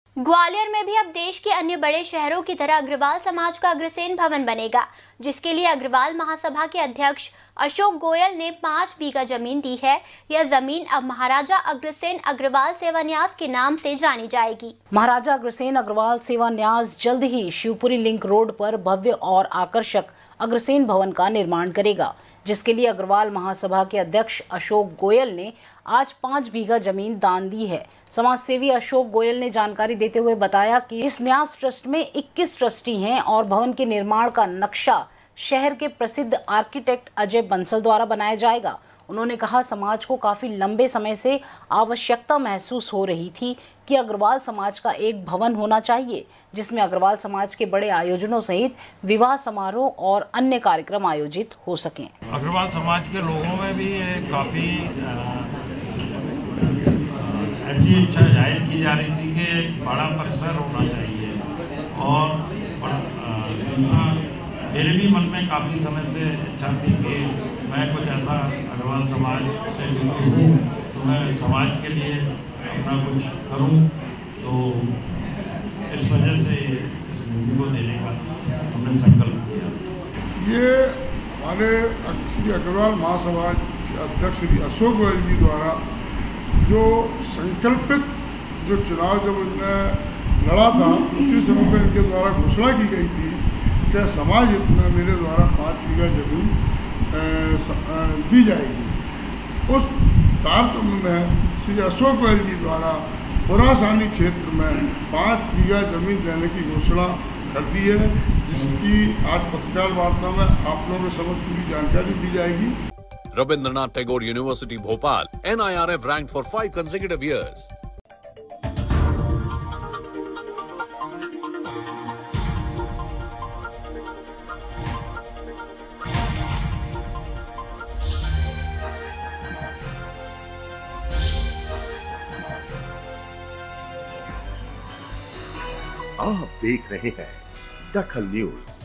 ग्वालियर में भी अब देश के अन्य बड़े शहरों की तरह अग्रवाल समाज का अग्रसेन भवन बनेगा, जिसके लिए अग्रवाल महासभा के अध्यक्ष अशोक गोयल ने 5 बीघा जमीन दी है। यह जमीन अब महाराजा अग्रसेन अग्रवाल सेवान्यास के नाम से जानी जाएगी। महाराजा अग्रसेन अग्रवाल सेवान्यास जल्द ही शिवपुरी लिंक रोड पर भव्य और आकर्षक अग्रसेन भवन का निर्माण करेगा, जिसके लिए अग्रवाल महासभा के अध्यक्ष अशोक गोयल ने आज 5 बीघा जमीन दान दी है। समाज सेवी अशोक गोयल ने जानकारी देते हुए बताया कि इस न्यास ट्रस्ट में 21 ट्रस्टी हैं और भवन के निर्माण का नक्शा शहर के प्रसिद्ध आर्किटेक्ट अजय बंसल द्वारा बनाया जाएगा। उन्होंने कहा, समाज को काफी लंबे समय से आवश्यकता महसूस हो रही थी कि अग्रवाल समाज का एक भवन होना चाहिए, जिसमें अग्रवाल समाज के बड़े आयोजनों सहित विवाह समारोह और अन्य कार्यक्रम आयोजित हो सकें। अग्रवाल समाज के लोगों में भी काफ़ी ऐसी इच्छा जाहिर की जा रही थी कि एक बड़ा परिसर होना चाहिए, और दूसरा मेरे भी मन में काफ़ी समय से इच्छा थी कि मैं कुछ ऐसा अग्रवाल समाज से जुड़ा हूँ तो मैं समाज के लिए अपना कुछ करूँ, तो इस वजह से इस भूमि को देने का हमने संकल्प किया। ये हमारे श्री अग्रवाल महासभा के अध्यक्ष श्री अशोक गोयल जी द्वारा जो संकल्पित जो चुनाव जब इनने लड़ा था, उसी समय में इनके द्वारा घोषणा की गई थी कि समाज में मेरे द्वारा 5 बीघा जमीन दी जाएगी। उस तारतम्य में श्री अशोक गोयल जी द्वारा पुरासानी क्षेत्र में 5 बीघा जमीन देने की घोषणा कर दी है, जिसकी आज पत्रकार वार्ता में आप लोगों के समक्ष पूरी जानकारी दी जाएगी। Rabindranath Tagore University, Bhopal, NIRF ranked for 5 consecutive years. आप देख रहे हैं दखल न्यूज।